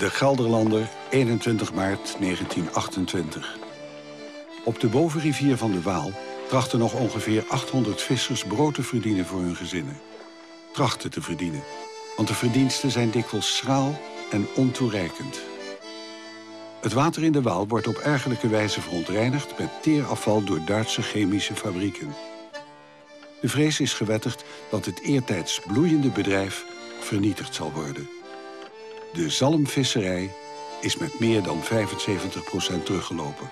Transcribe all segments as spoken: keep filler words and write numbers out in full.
De Gelderlander, eenentwintig maart negentien achtentwintig. Op de bovenrivier van de Waal trachten nog ongeveer achthonderd vissers brood te verdienen voor hun gezinnen. Trachten te verdienen, want de verdiensten zijn dikwijls schraal en ontoereikend. Het water in de Waal wordt op ergerlijke wijze verontreinigd met teerafval door Duitse chemische fabrieken. De vrees is gewettigd dat het eertijds bloeiende bedrijf vernietigd zal worden. De zalmvisserij is met meer dan vijfenzeventig procent teruggelopen.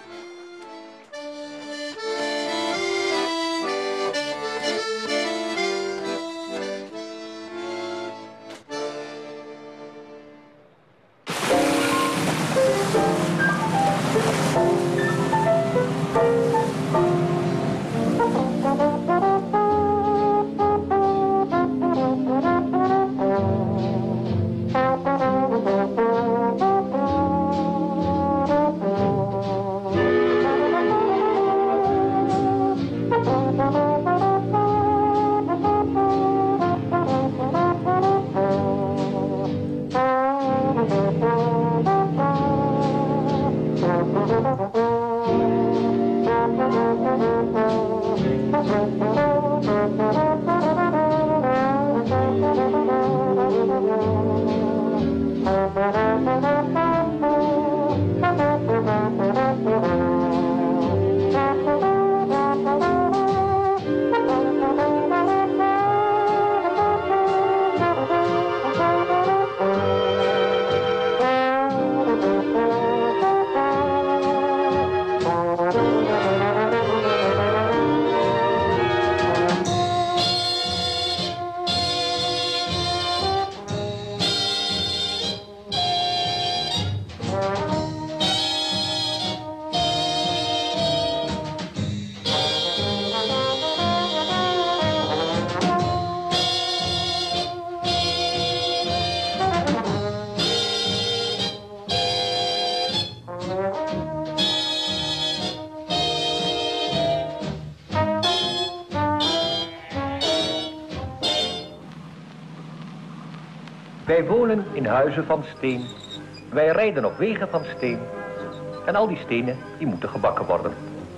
Wij wonen in huizen van steen. Wij rijden op wegen van steen. En al die stenen, die moeten gebakken worden.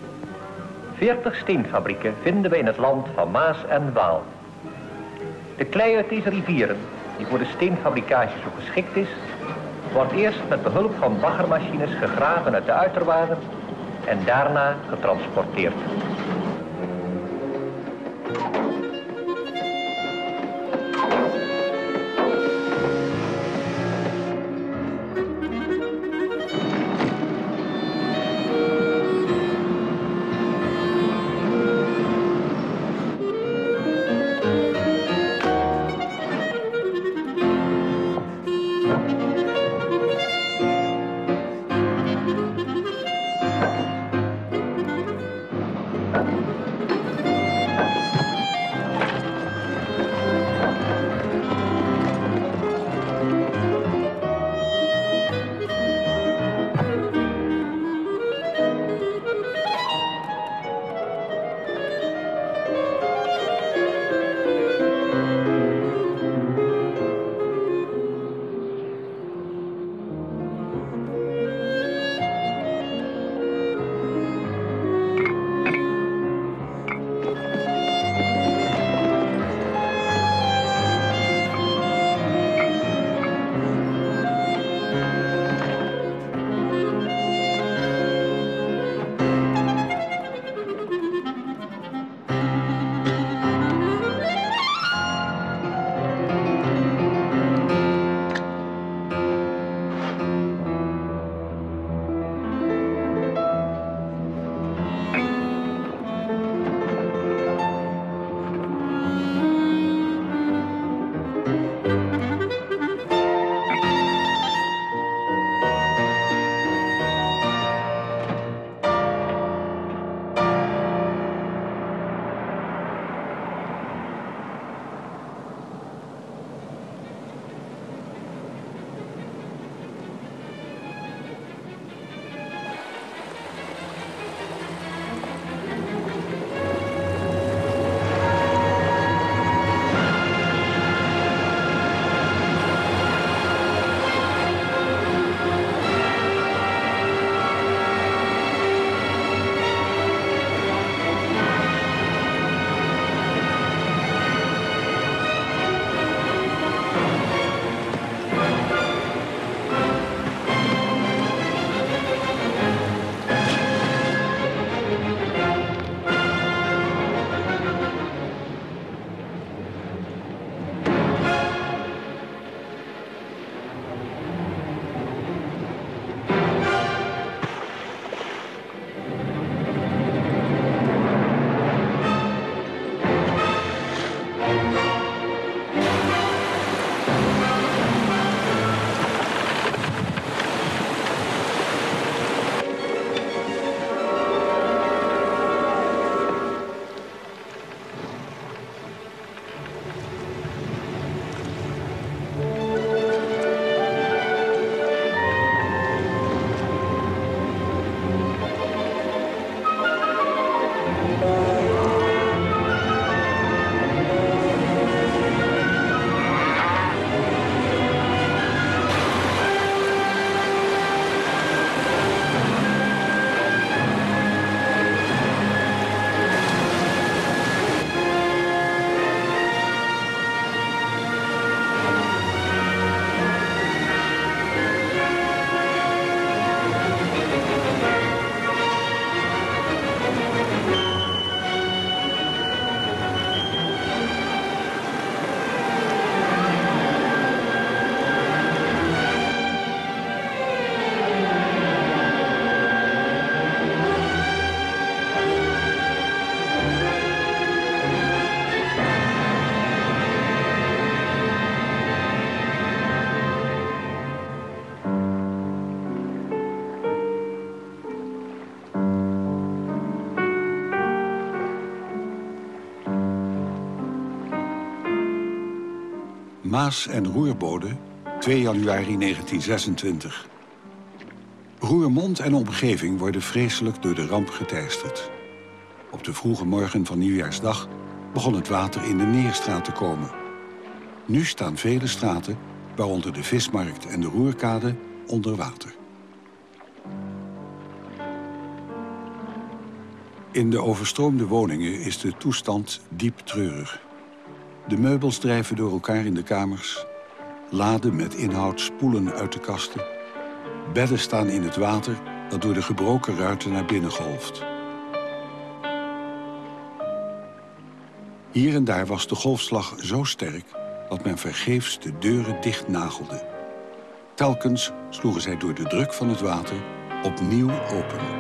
Veertig steenfabrieken vinden wij in het land van Maas en Waal. De klei uit deze rivieren, die voor de steenfabricage zo geschikt is, wordt eerst met behulp van baggermachines gegraven uit de uiterwaarden en daarna getransporteerd. Maas en Roerbode, twee januari negentien zesentwintig. Roermond en omgeving worden vreselijk door de ramp geteisterd. Op de vroege morgen van Nieuwjaarsdag begon het water in de Neerstraat te komen. Nu staan vele straten, waaronder de Vismarkt en de Roerkade, onder water. In de overstroomde woningen is de toestand diep treurig. De meubels drijven door elkaar in de kamers. Laden met inhoud spoelen uit de kasten. Bedden staan in het water dat door de gebroken ruiten naar binnen golft. Hier en daar was de golfslag zo sterk dat men vergeefs de deuren dichtnagelde. Telkens sloegen zij door de druk van het water opnieuw open.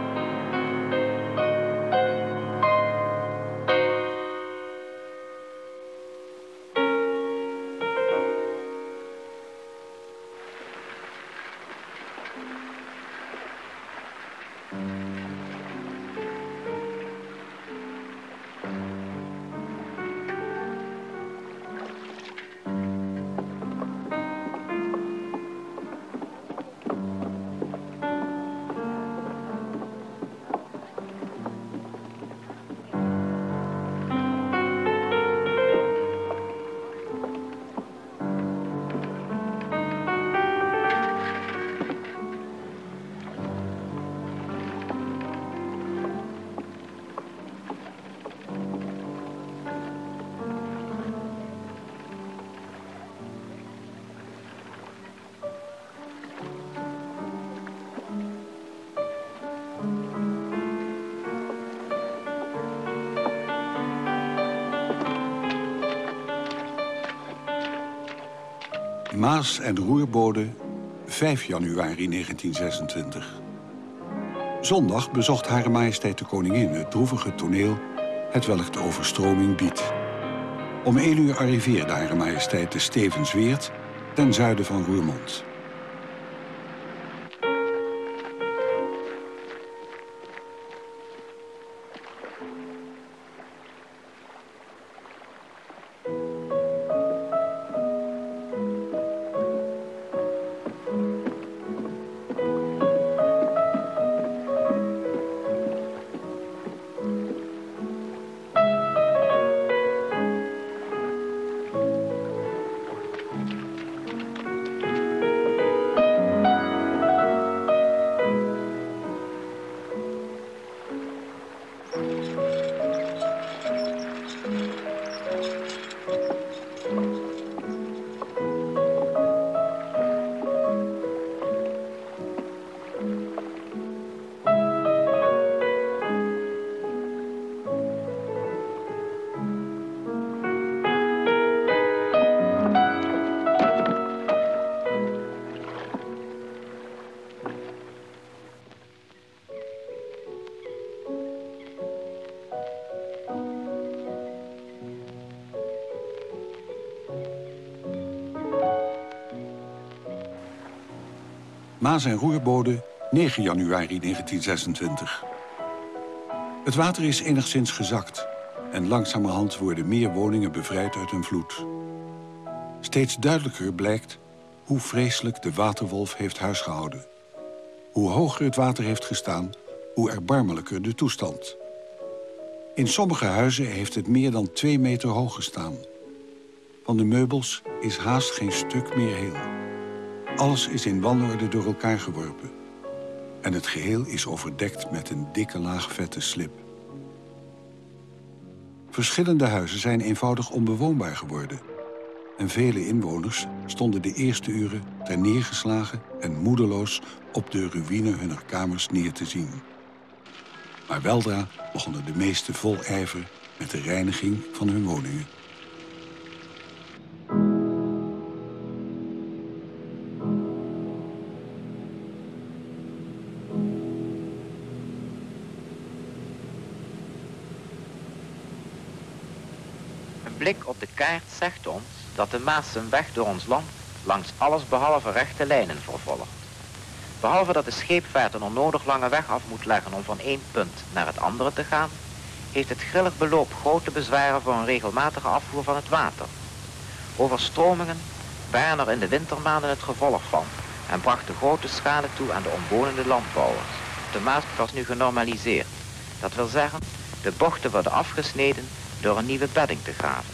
Maas en Roerbode, vijf januari negentien zesentwintig. Zondag bezocht Hare Majesteit de Koningin het droevige toneel hetwelk de overstroming biedt. Om één uur arriveerde Hare Majesteit te Stevensweert ten zuiden van Roermond. Maas en Roerbode, negen januari negentien zesentwintig. Het water is enigszins gezakt en langzamerhand worden meer woningen bevrijd uit een vloed. Steeds duidelijker blijkt hoe vreselijk de waterwolf heeft huisgehouden. Hoe hoger het water heeft gestaan, hoe erbarmelijker de toestand. In sommige huizen heeft het meer dan twee meter hoog gestaan. Van de meubels is haast geen stuk meer heel. Alles is in wanorde door elkaar geworpen. En het geheel is overdekt met een dikke laag vette slib. Verschillende huizen zijn eenvoudig onbewoonbaar geworden. En vele inwoners stonden de eerste uren ter neergeslagen en moedeloos op de ruïne hunner kamers neer te zien. Maar weldra begonnen de meesten vol ijver met de reiniging van hun woningen. Een blik op de kaart zegt ons dat de Maas zijn weg door ons land langs alles behalve rechte lijnen vervolgt. Behalve dat de scheepvaart een onnodig lange weg af moet leggen om van één punt naar het andere te gaan, heeft het grillig beloop grote bezwaren voor een regelmatige afvoer van het water. Overstromingen, Bern er in de wintermaanden het gevolg van en bracht de grote schade toe aan de omwonende landbouwers. De Maas was nu genormaliseerd. Dat wil zeggen, de bochten worden afgesneden door een nieuwe bedding te graven.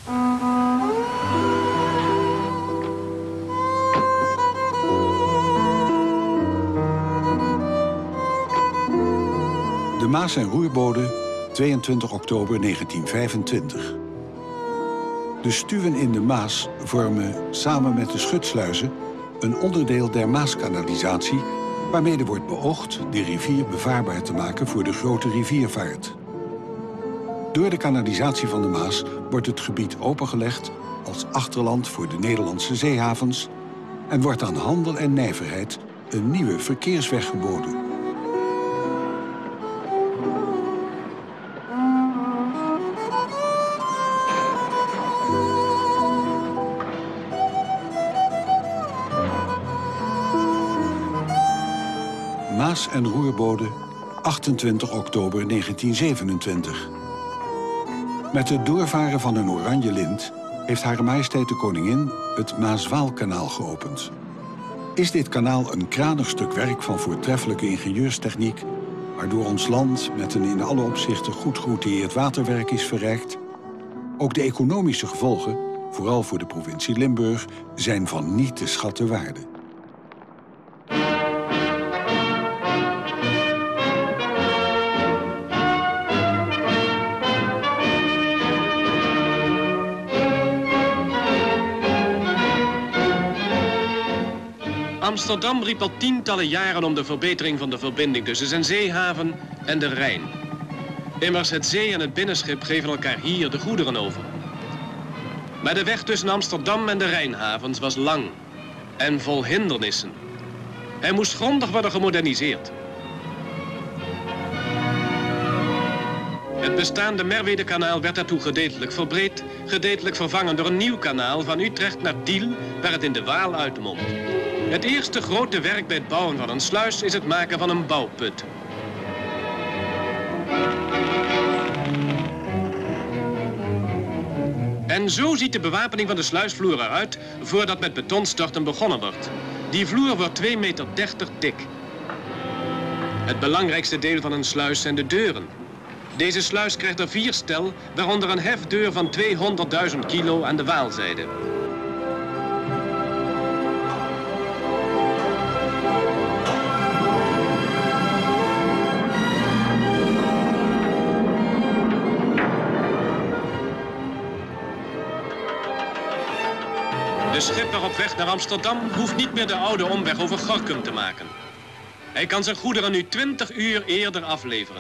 De Maas en Roerbode, tweeëntwintig oktober negentien vijfentwintig. De stuwen in de Maas vormen samen met de schutsluizen een onderdeel der Maaskanalisatie, waarmee er wordt beoogd de rivier bevaarbaar te maken voor de grote riviervaart. Door de kanalisatie van de Maas wordt het gebied opengelegd als achterland voor de Nederlandse zeehavens en wordt aan handel en nijverheid een nieuwe verkeersweg geboden. Maas en Roerbode, achtentwintig oktober negentien zevenentwintig. Met het doorvaren van een oranje lint heeft Hare Majesteit de Koningin het Maas-Waalkanaal geopend. Is dit kanaal een kranig stuk werk van voortreffelijke ingenieurstechniek, waardoor ons land met een in alle opzichten goed geoutilleerd waterwerk is verrijkt? Ook de economische gevolgen, vooral voor de provincie Limburg, zijn van niet te schatten waarde. Amsterdam riep al tientallen jaren om de verbetering van de verbinding tussen zijn zeehaven en de Rijn. Immers het zee- en het binnenschip geven elkaar hier de goederen over. Maar de weg tussen Amsterdam en de Rijnhavens was lang en vol hindernissen. Hij moest grondig worden gemoderniseerd. Het bestaande Merwedekanaal werd daartoe gedeeltelijk verbreed, gedeeltelijk vervangen door een nieuw kanaal van Utrecht naar Tiel, waar het in de Waal uitmondt. Het eerste grote werk bij het bouwen van een sluis is het maken van een bouwput. En zo ziet de bewapening van de sluisvloer eruit voordat met betonstorten begonnen wordt. Die vloer wordt twee meter dertig dik. Het belangrijkste deel van een sluis zijn de deuren. Deze sluis krijgt er vier stel, waaronder een hefdeur van tweehonderdduizend kilo aan de Waalzijde. De schipper op weg naar Amsterdam hoeft niet meer de oude omweg over Gorinchem te maken. Hij kan zijn goederen nu twintig uur eerder afleveren.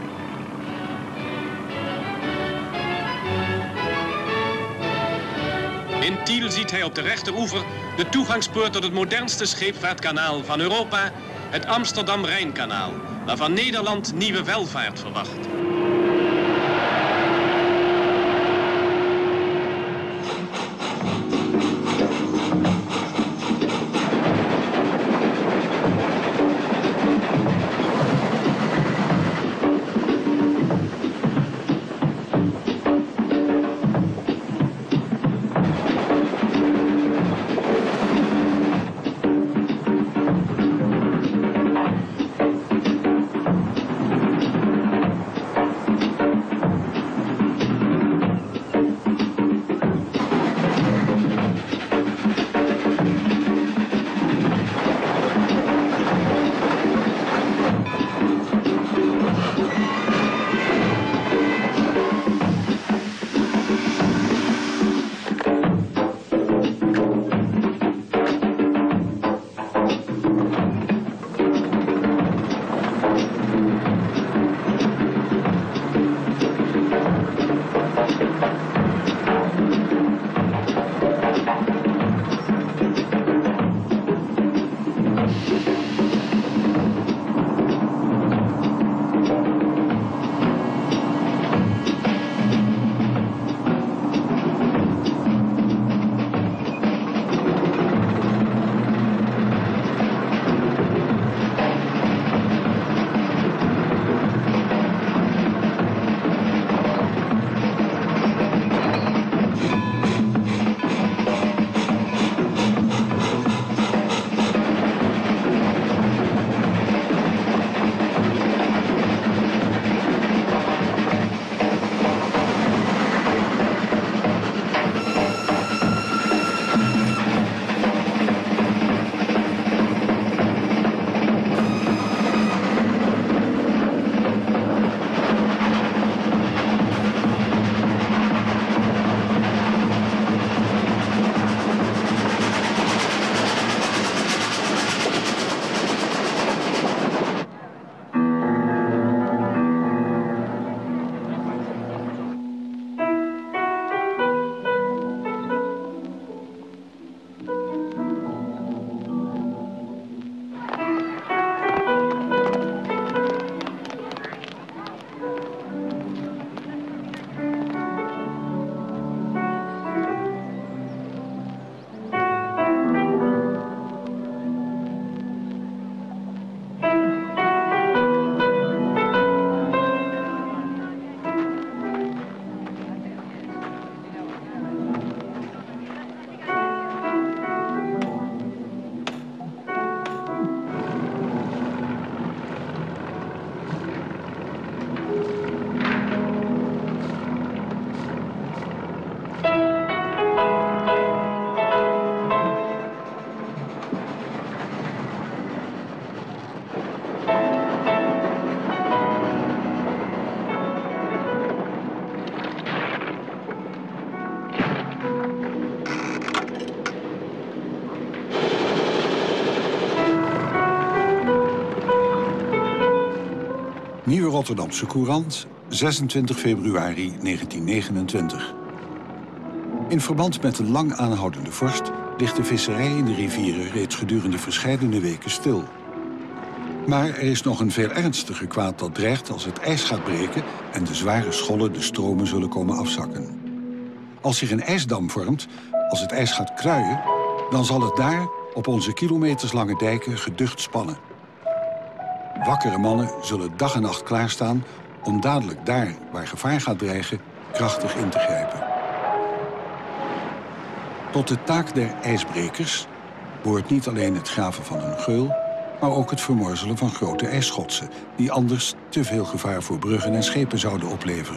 In Tiel ziet hij op de rechteroever de toegangspoort tot het modernste scheepvaartkanaal van Europa, het Amsterdam-Rijnkanaal, waarvan Nederland nieuwe welvaart verwacht. Nieuwe Rotterdamse Courant, zesentwintig februari negentien negenentwintig. In verband met de lang aanhoudende vorst ligt de visserij in de rivieren reeds gedurende verscheidene weken stil. Maar er is nog een veel ernstiger kwaad dat dreigt als het ijs gaat breken en de zware schollen de stromen zullen komen afzakken. Als zich een ijsdam vormt, als het ijs gaat kruien, dan zal het daar op onze kilometerslange dijken geducht spannen. Wakkere mannen zullen dag en nacht klaarstaan om dadelijk daar waar gevaar gaat dreigen krachtig in te grijpen. Tot de taak der ijsbrekers behoort niet alleen het graven van een geul, maar ook het vermorzelen van grote ijsschotsen, die anders te veel gevaar voor bruggen en schepen zouden opleveren.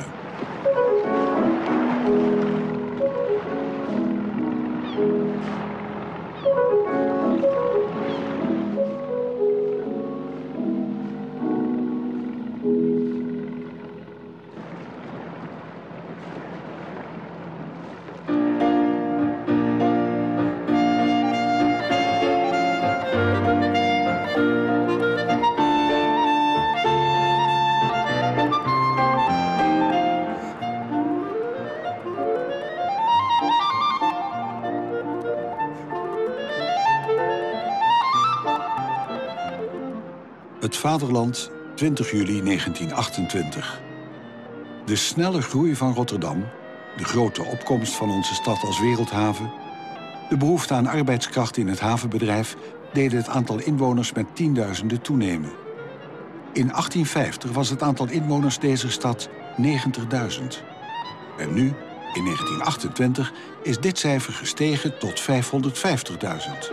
Het vaderland, twintig juli negentien achtentwintig. De snelle groei van Rotterdam, de grote opkomst van onze stad als wereldhaven, de behoefte aan arbeidskracht in het havenbedrijf deden het aantal inwoners met tienduizenden toenemen. In achttienvijftig was het aantal inwoners deze stad negentigduizend. En nu, in negentien achtentwintig, is dit cijfer gestegen tot vijfhonderdvijftigduizend.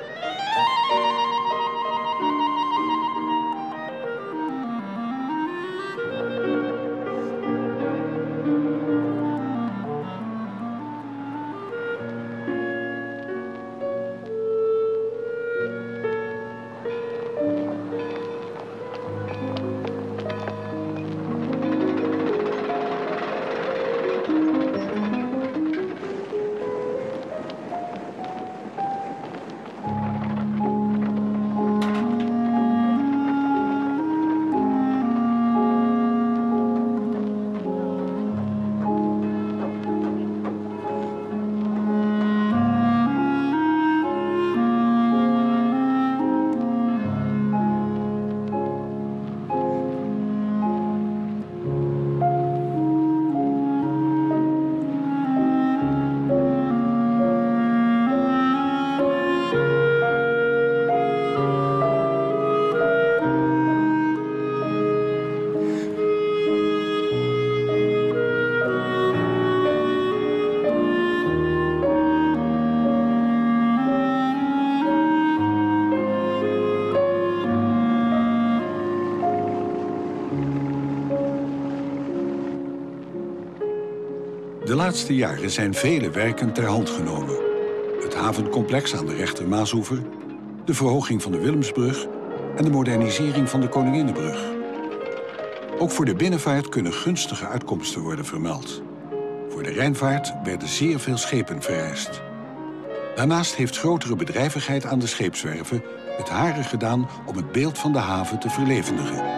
De laatste jaren zijn vele werken ter hand genomen. Het havencomplex aan de rechter Maasoever, de verhoging van de Willemsbrug en de modernisering van de Koninginnenbrug. Ook voor de binnenvaart kunnen gunstige uitkomsten worden vermeld. Voor de Rijnvaart werden zeer veel schepen vereist. Daarnaast heeft grotere bedrijvigheid aan de scheepswerven het hare gedaan om het beeld van de haven te verlevendigen.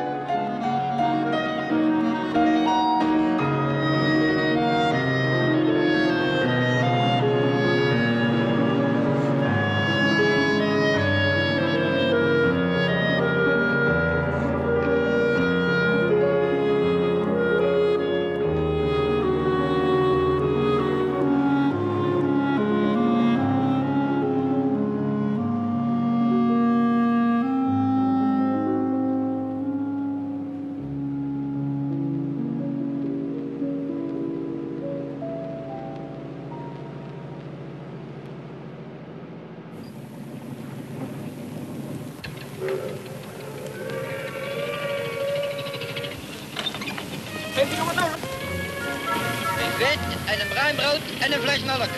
Een vet en een bruin brood en een fles melk.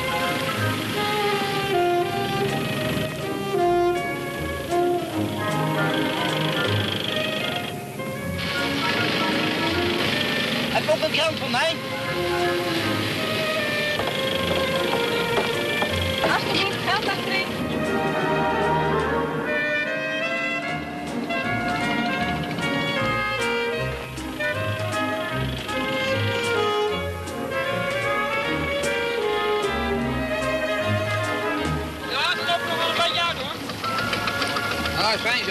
Heb je ook een geld voor mij? Alsjeblieft, geld achterin. Ja, is fijn zo.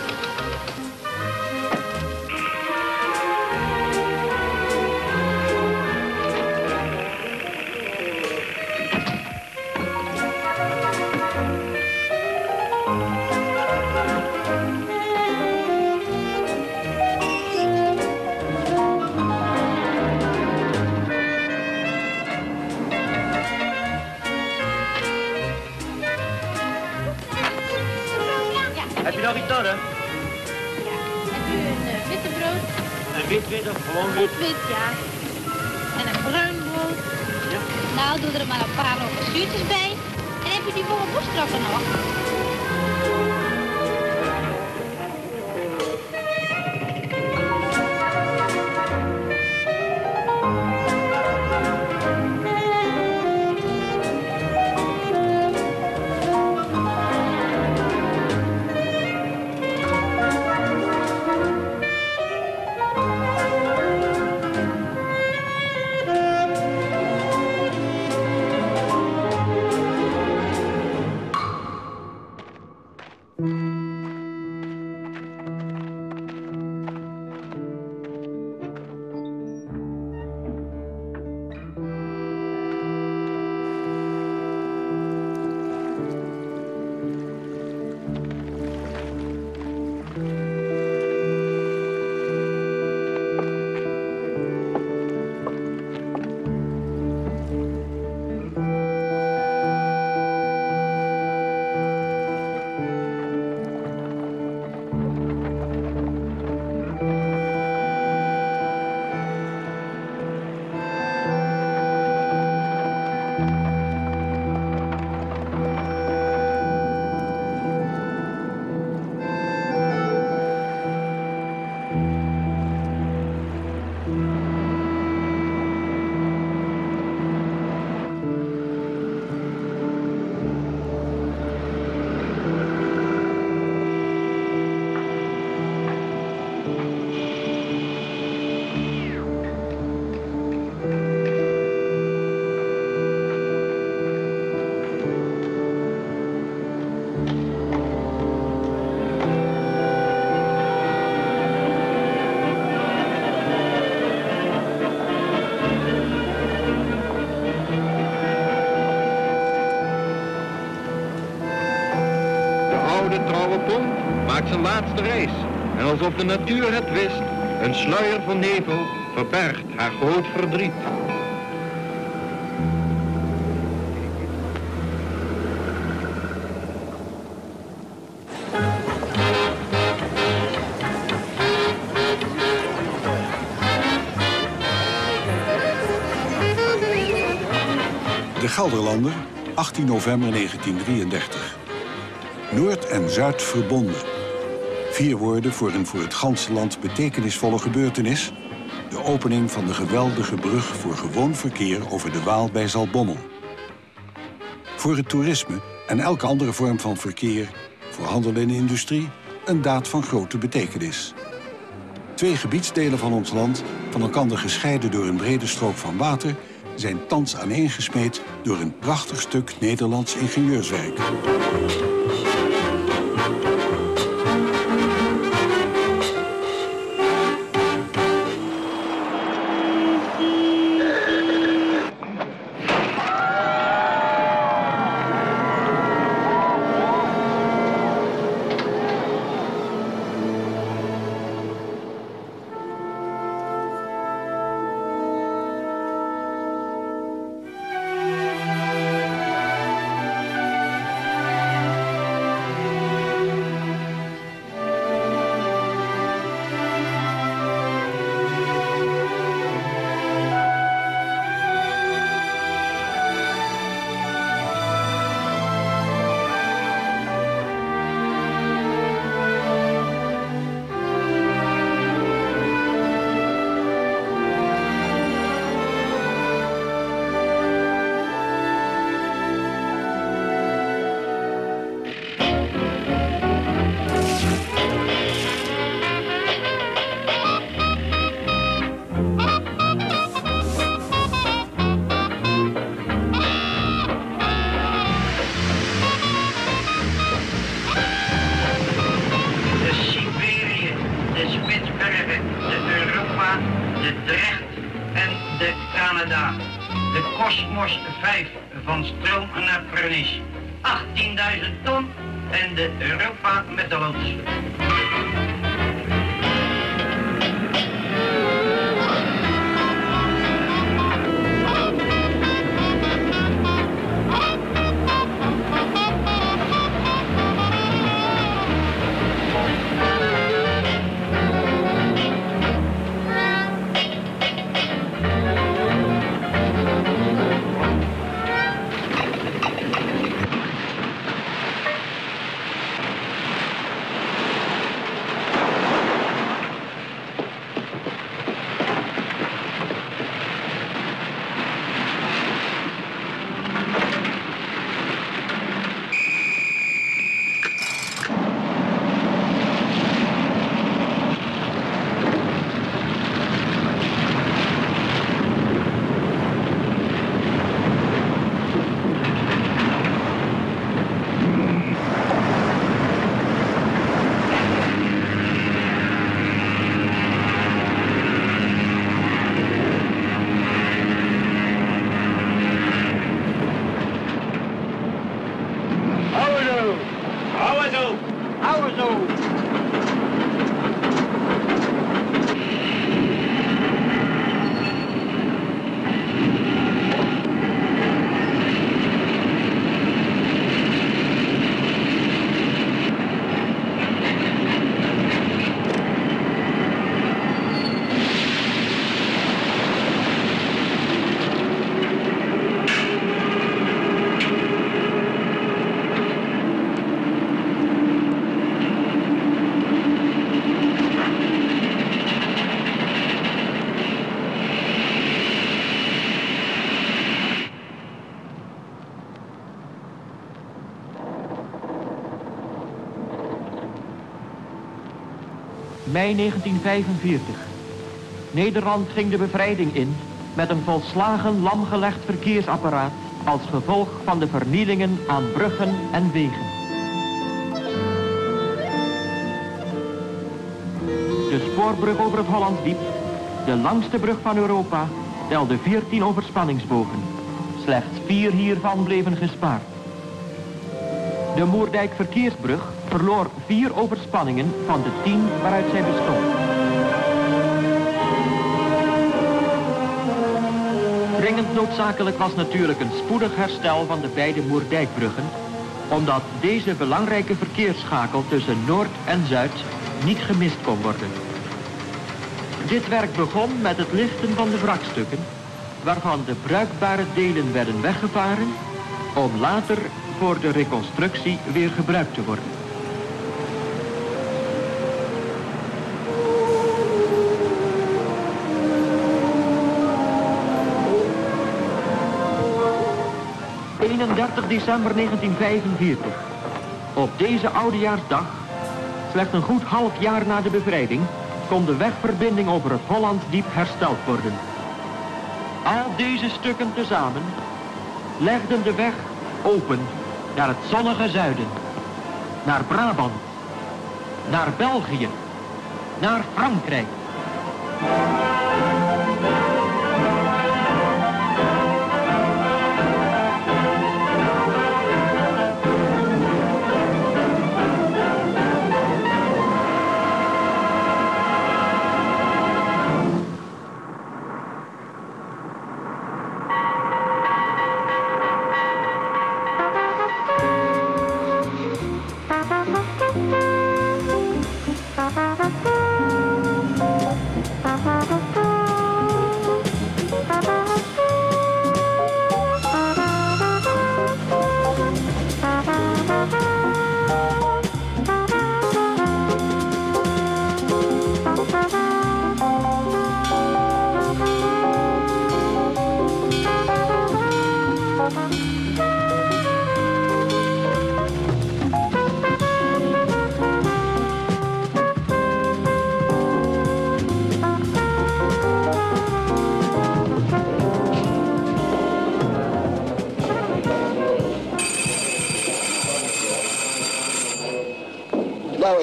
Heb je nog iets nodig? Ja. Heb u een uh, witte brood? Een wit wit of gewoon wit? Wit, ja. En een bruin brood. Ja. Nou, doe er maar een paar rode zuurtjes bij. En heb je die volle borststraffen nog? maakt zijn laatste reis. En alsof de natuur het wist, een sluier van nevel verbergt haar groot verdriet. De Gelderlander, achttien november negentien drieëndertig. Noord en Zuid verbonden. Vier woorden voor een voor het ganse land betekenisvolle gebeurtenis. De opening van de geweldige brug voor gewoon verkeer over de Waal bij Zaltbommel. Voor het toerisme en elke andere vorm van verkeer, voor handel en industrie, een daad van grote betekenis. Twee gebiedsdelen van ons land, van elkaar gescheiden door een brede strook van water, zijn thans aaneengesmeed door een prachtig stuk Nederlands ingenieurswerk. de Drecht en de Canada. De Cosmos vijf van Stroom naar Pernis. achttienduizend ton en de Europa met de loods. mei negentien vijfenveertig. Nederland ging de bevrijding in met een volslagen lamgelegd verkeersapparaat als gevolg van de vernielingen aan bruggen en wegen. De spoorbrug over het Hollandsdiep, de langste brug van Europa, telde veertien overspanningsbogen. Slechts vier hiervan bleven gespaard. De Moerdijk verkeersbrug verloor vier overspanningen van de tien waaruit zij bestond. Dringend noodzakelijk was natuurlijk een spoedig herstel van de beide Moerdijkbruggen, omdat deze belangrijke verkeersschakel tussen Noord en Zuid niet gemist kon worden. Dit werk begon met het lichten van de wrakstukken, waarvan de bruikbare delen werden weggevaren, om later voor de reconstructie weer gebruikt te worden. eenendertig december negentien vijfenveertig. Op deze oudejaarsdag, slechts een goed half jaar na de bevrijding, kon de wegverbinding over het Hollandsdiep hersteld worden. Al deze stukken tezamen legden de weg open naar het zonnige zuiden, naar Brabant, naar België, naar Frankrijk. Thank you.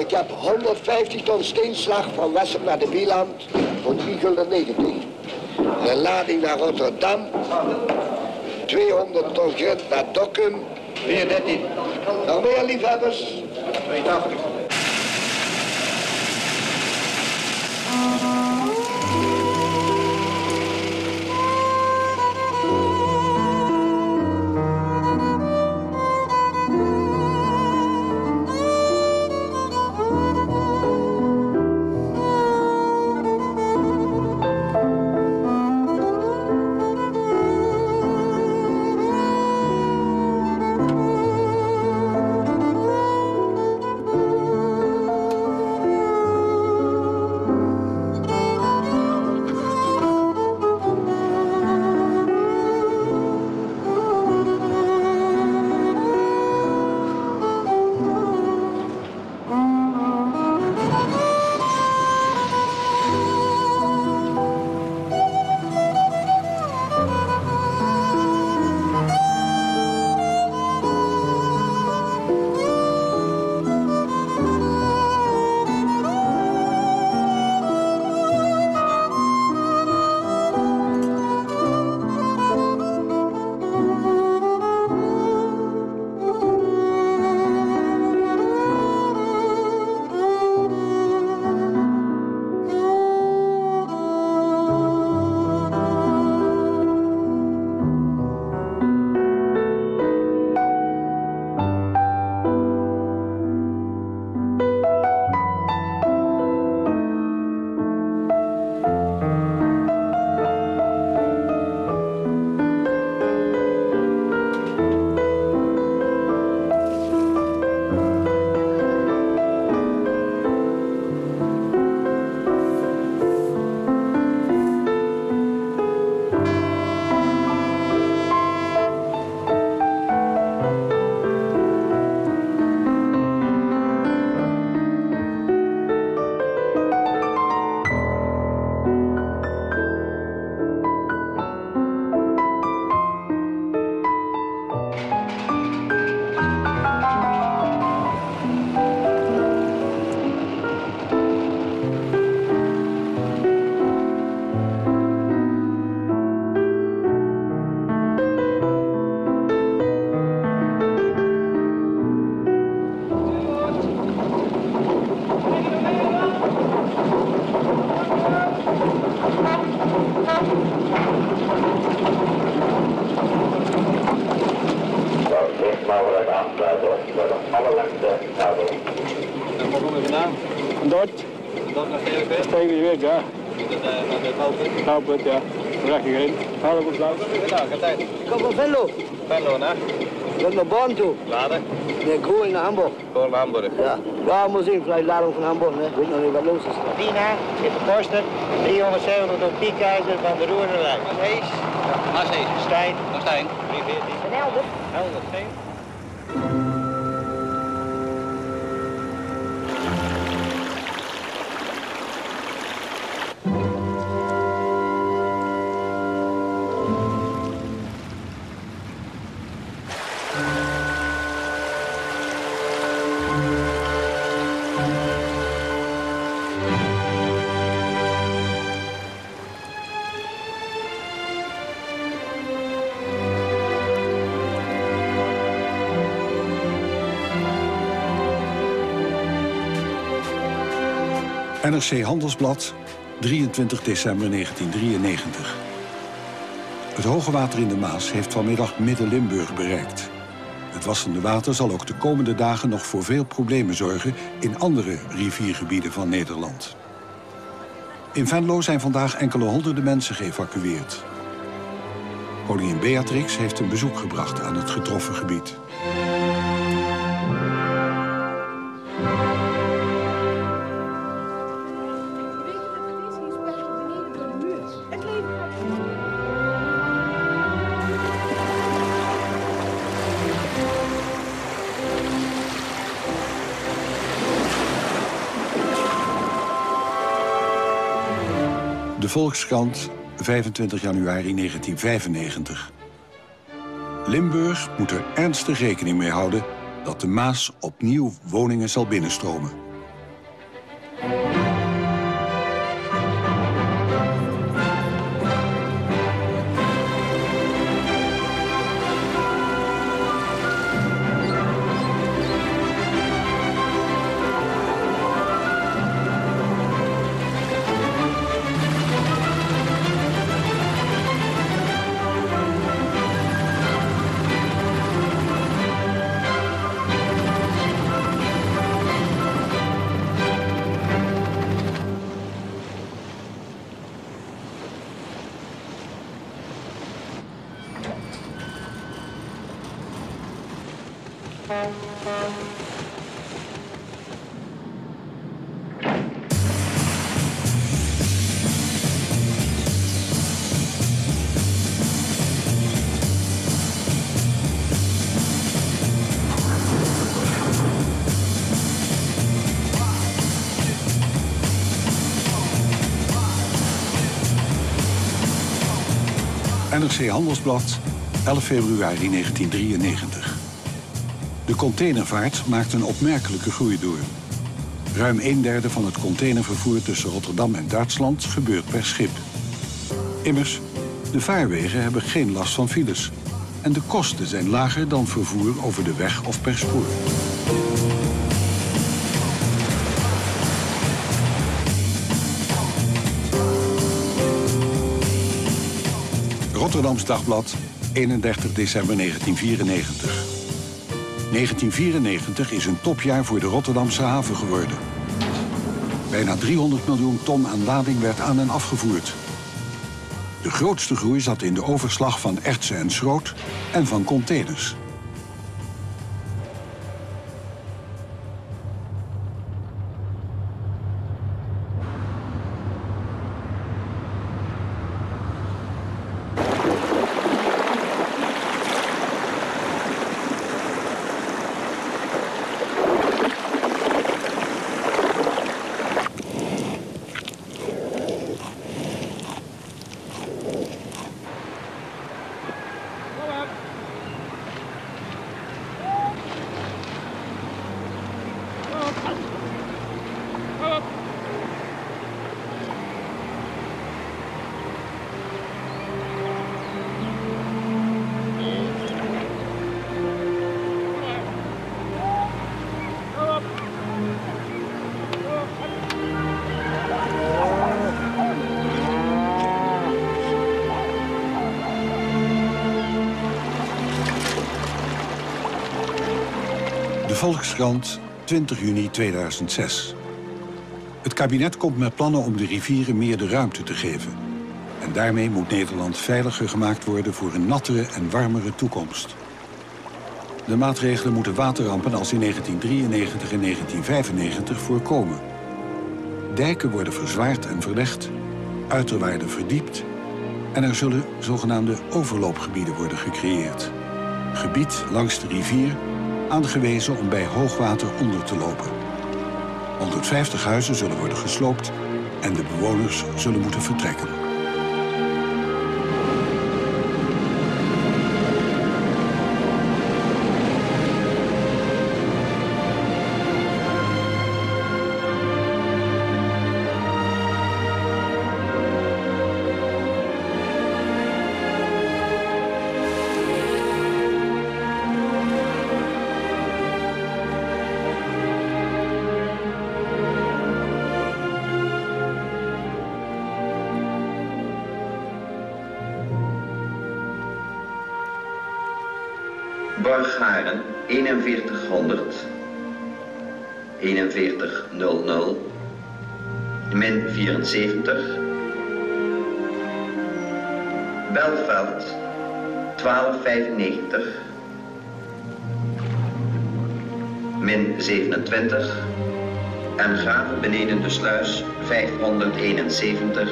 Ik heb honderdvijftig ton steenslag van Wessem naar de Wieland voor drie gulden negentig. Een lading naar Rotterdam. tweehonderd ton grind naar Dokkum. vier dertien. Nog meer liefhebbers? tweeëntachtig. Koudput, ja. Recht hierin. Half op blauw. Ja, gaat tijd. Kom van Venlo. Venlo, hè? Wil naar Born toe. Laden? Nee, Kool naar Hamburg. Kool naar Hamburg. Ja. Ja, moet zien, vielleicht lading van Hamburg, hè. Weet nog niet wat los is. Tina heeft gekost driehonderdzeventig door Piekijzer van de Roerderij. Maashees. Maashees. Stijn. Nog Stijn. drie veertien. En Helder. Helder, geen. N R C Handelsblad, drieëntwintig december negentiendrieënnegentig. Het hoge water in de Maas heeft vanmiddag Midden-Limburg bereikt. Het wassende water zal ook de komende dagen nog voor veel problemen zorgen in andere riviergebieden van Nederland. In Venlo zijn vandaag enkele honderden mensen geëvacueerd. Koningin Beatrix heeft een bezoek gebracht aan het getroffen gebied. De Volkskrant, vijfentwintig januari negentienvijfennegentig. Limburg moet er ernstig rekening mee houden dat de Maas opnieuw woningen zal binnenstromen. N R C Handelsblad, elf februari negentiendrieënnegentig. De containervaart maakt een opmerkelijke groei door. Ruim een derde van het containervervoer tussen Rotterdam en Duitsland gebeurt per schip. Immers, de vaarwegen hebben geen last van files. En de kosten zijn lager dan vervoer over de weg of per spoor. Rotterdams Dagblad, eenendertig december negentienvierennegentig. negentien vierennegentig is een topjaar voor de Rotterdamse haven geworden. Bijna driehonderd miljoen ton aan lading werd aan en afgevoerd. De grootste groei zat in de overslag van ertsen en schroot en van containers. De Volkskrant, twintig juni tweeduizend zes. Het kabinet komt met plannen om de rivieren meer de ruimte te geven. En daarmee moet Nederland veiliger gemaakt worden voor een nattere en warmere toekomst. De maatregelen moeten waterrampen als in negentien drieënnegentig en negentien vijfennegentig voorkomen. Dijken worden verzwaard en verlegd, uiterwaarden verdiept en er zullen zogenaamde overloopgebieden worden gecreëerd. Gebied langs de rivier, aangewezen om bij hoogwater onder te lopen. honderdvijftig huizen zullen worden gesloopt en de bewoners zullen moeten vertrekken. Borgharen, eenenveertighonderd, eenenveertig nul nul, min vierenzeventig. Belveld, twaalf vijfennegentig, min zevenentwintig. En Graven beneden de sluis, vijfhonderdeenenzeventig,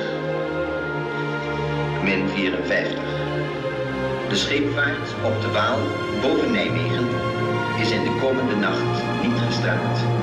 min vierenvijftig. De scheepvaart op de Waal boven Nijmegen is in de komende nacht niet gestraald.